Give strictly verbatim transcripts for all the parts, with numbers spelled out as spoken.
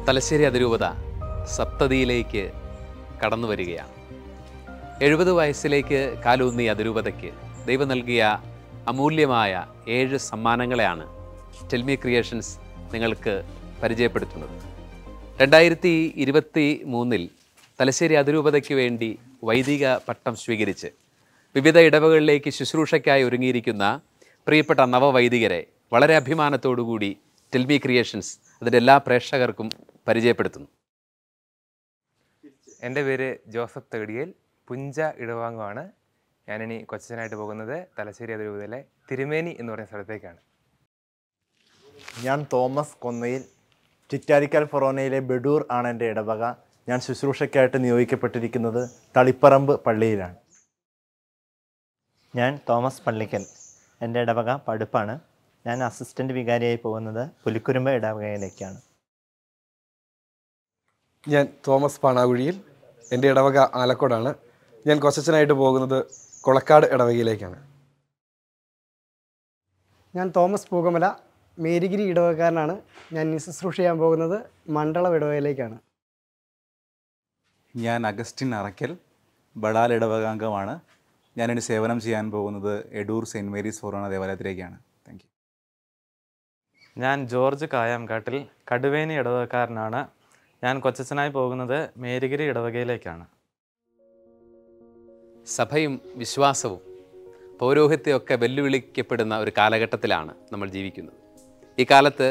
തലശ്ശേരി അതിരൂപത സപ്തതിയിലേക്ക് കടന്നു വരികയാണ്. എഴുപത് വയസ്സിലേക്ക് കാലൂന്നിയ അതിരൂപതയ്ക്ക് ദൈവം നൽകിയ അമൂല്യമായ ഏഴ് സമ്മാനങ്ങളെയാണ് ടെൽമി ക്രിയേഷൻസ് നിങ്ങൾക്ക് പരിചയപ്പെടുത്തുന്നത്. രണ്ടായിരത്തി ഇരുപത്തി മൂന്നിൽ തലശ്ശേരി അതിരൂപതയ്ക്ക് വേണ്ടി വൈദിക പട്ടം സ്വീകരിച്ച് വിവിധ ഇടവകളിലേക്ക് ശുശ്രൂഷയ്ക്കായി ഒരുങ്ങിയിരിക്കുന്ന പ്രിയപ്പെട്ട നവവൈദികരെ വളരെ അഭിമാനത്തോടുകൂടി ടെൽമി ക്രിയേഷൻസ് അതിൻ്റെ എല്ലാ പ്രേക്ഷകർക്കും പരിചയപ്പെടുത്തുന്നു. എൻ്റെ പേര് ജോസഫ് തേടിയേൽ, പുഞ്ച ഇടവാങ്ങുവാണ്. ഞാനിനി കൊച്ചനായിട്ട് പോകുന്നത് തലശ്ശേരി അതിരൂപതയിലെ തിരുമേനി എന്ന് പറയുന്ന സ്ഥലത്തേക്കാണ്. ഞാൻ തോമസ് കൊന്നയിൽ, ചിറ്റാരിക്കൽ ഫൊറോനയിലെ ബെഡൂർ ആണ് എൻ്റെ ഇടവക. ഞാൻ ശുശ്രൂഷയ്ക്കായിട്ട് നിയോഗിക്കപ്പെട്ടിരിക്കുന്നത് തളിപ്പറമ്പ് പള്ളിയിലാണ്. ഞാൻ തോമസ് പള്ളിക്കൽ, എൻ്റെ ഇടവക പടുപ്പാണ്. ഞാൻ അസിസ്റ്റൻ്റ് വികാരിയായി പോകുന്നത് പുലിക്കുരുമ്പ് ഇടവകയിലേക്കാണ്. ഞാൻ തോമസ് പാണാകുഴിയിൽ, എൻ്റെ ഇടവക ആലക്കോടാണ്. ഞാൻ കൊച്ചനായിട്ട് പോകുന്നത് കൊളക്കാട് ഇടവകയിലേക്കാണ്. ഞാൻ തോമസ് പൂകമല, മേരിഗിരി ഇടവകക്കാരനാണ്. ഞാൻ ശുശ്രൂഷ ചെയ്യാൻ പോകുന്നത് മണ്ഡളം ഇടവകയിലേക്കാണ്. ഞാൻ അഗസ്റ്റിൻ അറയ്ക്കൽ, ബഡാൽ ഇടവകാംഗമാണ്. ഞാനിനി സേവനം ചെയ്യാൻ പോകുന്നത് എഡൂർ സെയിൻറ്റ് മേരീസ് ഫൊറോന ദേവാലയത്തിലേക്കാണ്. Thank you. ഞാൻ ജോർജ് കായാംകാട്ടിൽ, കടുവേനി ഇടവകക്കാരനാണ്. ഞാൻ കൊച്ചനായി പോകുന്നത് മേരിഗിരി ഇടവകയിലേക്കാണ്. സഭയും വിശ്വാസവും പൗരോഹിത്യമൊക്കെ വെല്ലുവിളിക്കപ്പെടുന്ന ഒരു കാലഘട്ടത്തിലാണ് നമ്മൾ ജീവിക്കുന്നത്. ഈ കാലത്ത്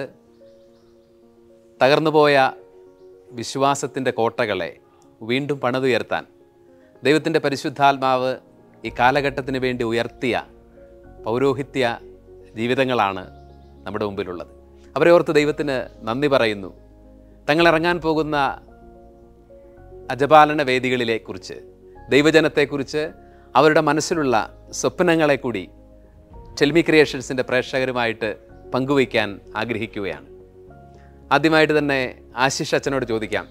തകർന്നുപോയ വിശ്വാസത്തിൻ്റെ കോട്ടകളെ വീണ്ടും പണിതുയർത്താൻ ദൈവത്തിൻ്റെ പരിശുദ്ധാത്മാവ് ഈ കാലഘട്ടത്തിന് വേണ്ടി ഉയർത്തിയ പൗരോഹിത്യ ജീവിതങ്ങളാണ് നമ്മുടെ മുമ്പിലുള്ളത്. അവരെ ഓർത്ത് ദൈവത്തിന് നന്ദി പറയുന്നു. തങ്ങളിറങ്ങാൻ പോകുന്ന അജപാലന വേദികളിലെക്കുറിച്ച്, ദൈവജനത്തെക്കുറിച്ച്, അവരുടെ മനസ്സിലുള്ള സ്വപ്നങ്ങളെ കൂടി ടെൽമി ക്രിയേഷൻസിൻ്റെ പ്രേക്ഷകരുമായിട്ട് പങ്കുവയ്ക്കാൻ ആഗ്രഹിക്കുകയാണ്. ആദ്യമായിട്ട് തന്നെ ആശിഷ് അച്ഛനോട് ചോദിക്കാം.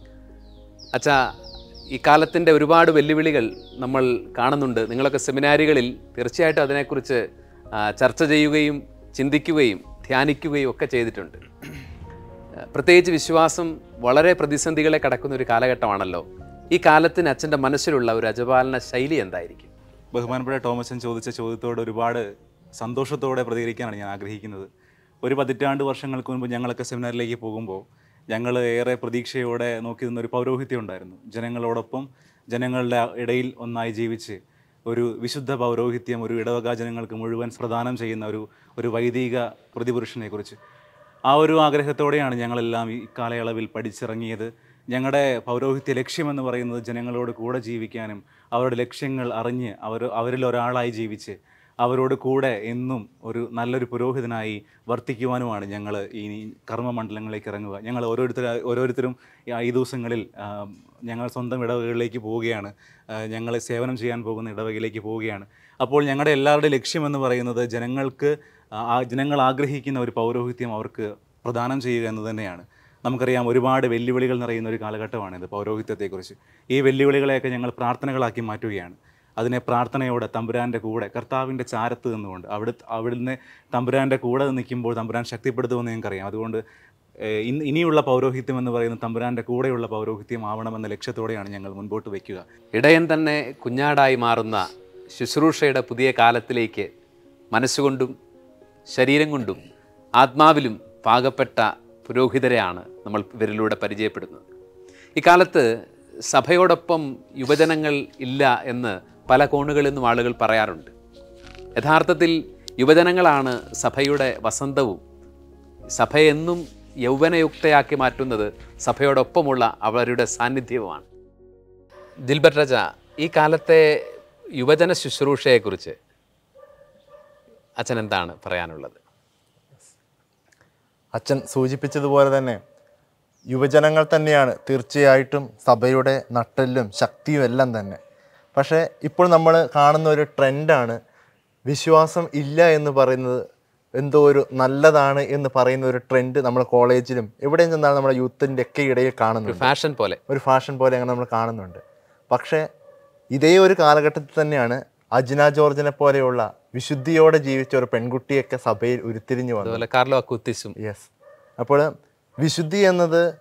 അച്ഛാ, ഈ കാലത്തിൻ്റെ ഒരുപാട് വെല്ലുവിളികൾ നമ്മൾ കാണുന്നുണ്ട്. നിങ്ങളൊക്കെ സെമിനാരികളിൽ തീർച്ചയായിട്ടും അതിനെക്കുറിച്ച് ചർച്ച ചെയ്യുകയും ചിന്തിക്കുകയും ധ്യാനിക്കുകയും ഒക്കെ ചെയ്തിട്ടുണ്ട്. പ്രത്യേകിച്ച് വിശ്വാസം വളരെ പ്രതിസന്ധികളെ കടക്കുന്ന ഒരു കാലഘട്ടമാണല്ലോ. ഈ കാലത്തിന് അച്ഛൻ്റെ മനസ്സിലുള്ള ഒരു അജപാലന ശൈലി എന്തായിരിക്കും? ബഹുമാനപ്പെട്ട ടോമസൻ ചോദിച്ച ചോദ്യത്തോട് ഒരുപാട് സന്തോഷത്തോടെ പ്രതികരിക്കാനാണ് ഞാൻ ആഗ്രഹിക്കുന്നത്. ഒരു പതിറ്റാണ്ട് വർഷങ്ങൾക്ക് മുൻപ് ഞങ്ങളൊക്കെ സെമിനാറിലേക്ക് പോകുമ്പോൾ ഞങ്ങൾ ഏറെ പ്രതീക്ഷയോടെ നോക്കി നിന്നൊരു പൗരോഹിത്യം ഉണ്ടായിരുന്നു. ജനങ്ങളോടൊപ്പം ജനങ്ങളുടെ ഇടയിൽ ഒന്നായി ജീവിച്ച് ഒരു വിശുദ്ധ പൗരോഹിത്യം ഒരു ഇടവക ജനങ്ങൾക്ക് മുഴുവൻ പ്രദാനം ചെയ്യുന്ന ഒരു ഒരു വൈദിക പ്രതിപുരുഷനെക്കുറിച്ച് ആ ഒരു ആഗ്രഹത്തോടെയാണ് ഞങ്ങളെല്ലാം ഈ കാലയളവിൽ പഠിച്ചിറങ്ങിയത്. ഞങ്ങളുടെ പൗരോഹിത്യ ലക്ഷ്യമെന്ന് പറയുന്നത് ജനങ്ങളോട് കൂടെ ജീവിക്കാനും അവരുടെ ലക്ഷ്യങ്ങൾ അറിഞ്ഞ് അവർ അവരിൽ ഒരാളായി ജീവിച്ച് അവരോട് കൂടെ എന്നും ഒരു നല്ലൊരു പുരോഹിതനായി വർത്തിക്കുവാനുമാണ് ഞങ്ങൾ ഈ കർമ്മമണ്ഡലങ്ങളിലേക്ക് ഇറങ്ങുക. ഞങ്ങൾ ഓരോരുത്തർ ഓരോരുത്തരും ഈ ദിവസങ്ങളിൽ ഞങ്ങൾ സ്വന്തം ഇടവകകളിലേക്ക് പോവുകയാണ്. ഞങ്ങൾ സേവനം ചെയ്യാൻ പോകുന്ന ഇടവകയിലേക്ക് പോവുകയാണ്. അപ്പോൾ ഞങ്ങളുടെ എല്ലാവരുടെയും ലക്ഷ്യമെന്ന് പറയുന്നത് ജനങ്ങൾക്ക് ജനങ്ങൾ ആഗ്രഹിക്കുന്ന ഒരു പൗരോഹിത്യം അവർക്ക് പ്രദാനം ചെയ്യുക എന്ന് തന്നെയാണ്. നമുക്കറിയാം, ഒരുപാട് വെല്ലുവിളികൾ നിറയുന്ന ഒരു കാലഘട്ടമാണിത് പൗരോഹിത്യത്തെക്കുറിച്ച്. ഈ വെല്ലുവിളികളെയൊക്കെ ഞങ്ങൾ പ്രാർത്ഥനകളാക്കി മാറ്റുകയാണ്. അതിനെ പ്രാർത്ഥനയോടെ തമ്പുരാൻ്റെ കൂടെ കർത്താവിൻ്റെ ചാരത്ത് നിന്നുകൊണ്ട് അവിടെ അവിടുന്ന് തമ്പുരാൻ്റെ കൂടെ നിൽക്കുമ്പോൾ തമ്പുരാൻ ശക്തിപ്പെടുത്തുമെന്ന് ഞങ്ങൾക്കറിയാം. അതുകൊണ്ട് ഇന്ന് ഇനിയുള്ള പൗരോഹിത്യം എന്ന് പറയുന്നത് തമ്പുരാൻ്റെ കൂടെയുള്ള പൗരോഹിത്യം ആവണമെന്ന ലക്ഷ്യത്തോടെയാണ് ഞങ്ങൾ മുൻപോട്ട് വയ്ക്കുക. ഇടയൻ തന്നെ കുഞ്ഞാടായി മാറുന്ന ശുശ്രൂഷയുടെ പുതിയ കാലത്തിലേക്ക് മനസ്സുകൊണ്ടും ശരീരം കൊണ്ടും ആത്മാവിലും പാകപ്പെട്ട പുരോഹിതരെയാണ് നമ്മൾ ഇവരിലൂടെ പരിചയപ്പെടുന്നത്. ഇക്കാലത്ത് സഭയോടൊപ്പം യുവജനങ്ങൾ ഇല്ല എന്ന് പല കോണുകളിൽ നിന്നും ആളുകൾ പറയാറുണ്ട്. യഥാർത്ഥത്തിൽ യുവജനങ്ങളാണ് സഭയുടെ വസന്തവും. സഭയെന്നും യൗവനയുക്തയാക്കി മാറ്റുന്നത് സഭയോടൊപ്പമുള്ള അവരുടെ സാന്നിധ്യവുമാണ്. ദിൽബർട്ട് രാജ, ഈ കാലത്തെ യുവജന ശുശ്രൂഷയെക്കുറിച്ച് അച്ഛൻ എന്താണ് പറയാനുള്ളത്? അച്ഛൻ സൂചിപ്പിച്ചതുപോലെ തന്നെ യുവജനങ്ങൾ തന്നെയാണ് തീർച്ചയായിട്ടും സഭയുടെ നട്ടെല്ലും ശക്തിയും എല്ലാം തന്നെ. പക്ഷേ ഇപ്പോൾ നമ്മൾ കാണുന്ന ഒരു ട്രെൻഡാണ് വിശ്വാസം ഇല്ല എന്ന് പറയുന്നത് എന്തോ ഒരു നല്ലതാണ് എന്ന് പറയുന്ന ഒരു ട്രെൻഡ് നമ്മൾ കോളേജിലും എവിടെയും ചെന്നാലും നമ്മുടെ യൂത്തിൻ്റെ ഒക്കെ ഇടയിൽ കാണുന്നുണ്ട്. ഫാഷൻ പോലെ ഒരു ഫാഷൻ പോലെ അങ്ങനെ നമ്മൾ കാണുന്നുണ്ട്. പക്ഷേ ഇതേ ഒരു കാലഘട്ടത്തിൽ തന്നെയാണ് അജ്ന ജോർജിനെ പോലെയുള്ള വിശുദ്ധിയോടെ ജീവിച്ച ഒരു പെൺകുട്ടിയൊക്കെ സഭയിൽ ഉരുത്തിരിഞ്ഞു വന്നു. കാർലോ അക്കൂത്തിസും. യെസ്. അപ്പോൾ വിശുദ്ധി എന്നത്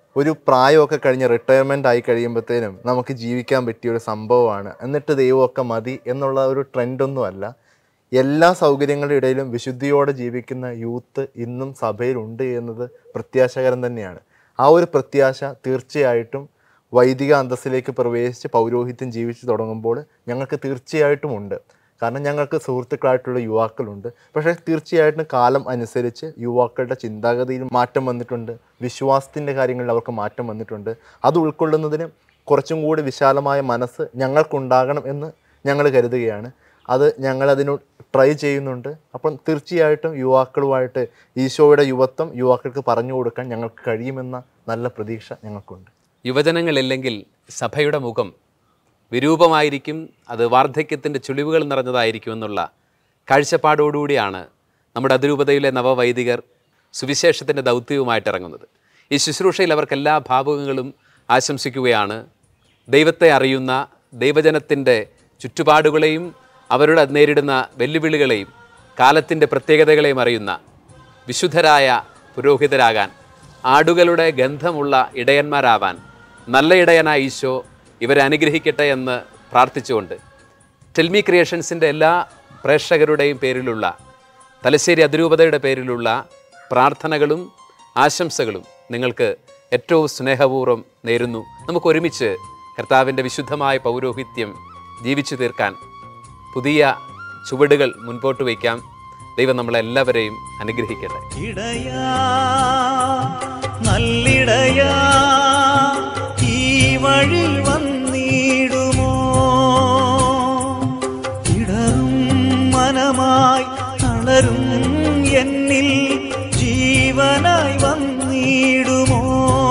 ഒരു പ്രായമൊക്കെ കഴിഞ്ഞ് റിട്ടയർമെൻ്റ് ആയി കഴിയുമ്പോഴത്തേനും നമുക്ക് ജീവിക്കാൻ പറ്റിയൊരു സംഭവമാണ്, എന്നിട്ട് ദൈവമൊക്കെ മതി എന്നുള്ള ഒരു ട്രെൻഡൊന്നുമല്ല. എല്ലാ സൗകര്യങ്ങളുടെ ഇടയിലും വിശുദ്ധിയോടെ ജീവിക്കുന്ന യൂത്ത് ഇന്നും സഭയിലുണ്ട് എന്നത് പ്രത്യാശകരം തന്നെയാണ്. ആ ഒരു പ്രത്യാശ തീർച്ചയായിട്ടും വൈദിക അന്തസ്സിലേക്ക് പ്രവേശിച്ച് പൗരോഹിത്യം ജീവിച്ചു തുടങ്ങുമ്പോൾ ഞങ്ങൾക്ക് തീർച്ചയായിട്ടും ഉണ്ട്. കാരണം ഞങ്ങൾക്ക് സുഹൃത്തുക്കളായിട്ടുള്ള യുവാക്കളുണ്ട്. പക്ഷേ തീർച്ചയായിട്ടും കാലം അനുസരിച്ച് യുവാക്കളുടെ ചിന്താഗതിയിൽ മാറ്റം വന്നിട്ടുണ്ട്, വിശ്വാസത്തിൻ്റെ കാര്യങ്ങളിൽ അവർക്ക് മാറ്റം വന്നിട്ടുണ്ട്. അത് ഉൾക്കൊള്ളുന്നതിന് കുറച്ചും കൂടി വിശാലമായ മനസ്സ് ഞങ്ങൾക്കുണ്ടാകണം എന്ന് ഞങ്ങൾ കരുതുകയാണ്. അത് ഞങ്ങളതിന് ട്രൈ ചെയ്യുന്നുണ്ട്. അപ്പം തീർച്ചയായിട്ടും യുവാക്കളുമായിട്ട് ഈശോയുടെ യുവത്വം യുവാക്കൾക്ക് പറഞ്ഞു കൊടുക്കാൻ ഞങ്ങൾക്ക് കഴിയുമെന്ന നല്ല പ്രതീക്ഷ ഞങ്ങൾക്കുണ്ട്. യുവജനങ്ങളില്ലെങ്കിൽ സഭയുടെ മുഖം വിരൂപമായിരിക്കും, അത് വാർദ്ധക്യത്തിൻ്റെ ചുളിവുകൾ നിറഞ്ഞതായിരിക്കും എന്നുള്ള കാഴ്ചപ്പാടോടുകൂടിയാണ് നമ്മുടെ അതിരൂപതയിലെ നവവൈദികർ സുവിശേഷത്തിൻ്റെ ദൗത്യവുമായിട്ട് ഇറങ്ങുന്നത്. ഈ ശുശ്രൂഷയിൽ അവർക്ക് എല്ലാ ഭാവുകങ്ങളും ആശംസിക്കുകയാണ്. ദൈവത്തെ അറിയുന്ന, ദൈവജനത്തിൻ്റെ ചുറ്റുപാടുകളെയും അവരുടെ നേരിടുന്ന വെല്ലുവിളികളെയും കാലത്തിൻ്റെ പ്രത്യേകതകളെയും അറിയുന്ന വിശുദ്ധരായ പുരോഹിതരാകാൻ, ആടുകളുടെ ഗന്ധമുള്ള ഇടയന്മാരാവാൻ നല്ല ഇടയനായ ഈശോ ഇവരെ അനുഗ്രഹിക്കട്ടെ എന്ന് പ്രാർത്ഥിച്ചുകൊണ്ട് ടെൽമി ക്രിയേഷൻസിൻ്റെ എല്ലാ പ്രേക്ഷകരുടെയും പേരിലുള്ള, തലശ്ശേരി അതിരൂപതയുടെ പേരിലുള്ള പ്രാർത്ഥനകളും ആശംസകളും നിങ്ങൾക്ക് ഏറ്റവും സ്നേഹപൂർവ്വം നേരുന്നു. നമുക്ക് ഒരുമിച്ച് കർത്താവിൻ്റെ വിശുദ്ധമായ പൗരോഹിത്യം ജീവിച്ചു തീർക്കാൻ പുതിയ ചുവടുകൾ മുൻപോട്ട് വയ്ക്കാം. ദൈവം നമ്മളെല്ലാവരെയും അനുഗ്രഹിക്കട്ടെ. ഇടയാ നല്ലിടയാ ഈ വഴി വന്നിടുമോ, ഇടറും മനമായി തളരും എന്നിൽ ജീവനായി വന്നിടുമോ,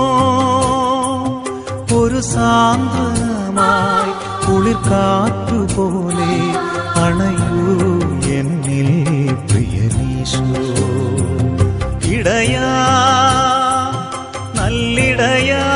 ഒരു സാന്ത്വനമായി കുളിർക്കാറ്റുപോലെ അണയൂ എന്നിൽ പ്രിയനീശോ. ഇടയാ നല്ലിടയാ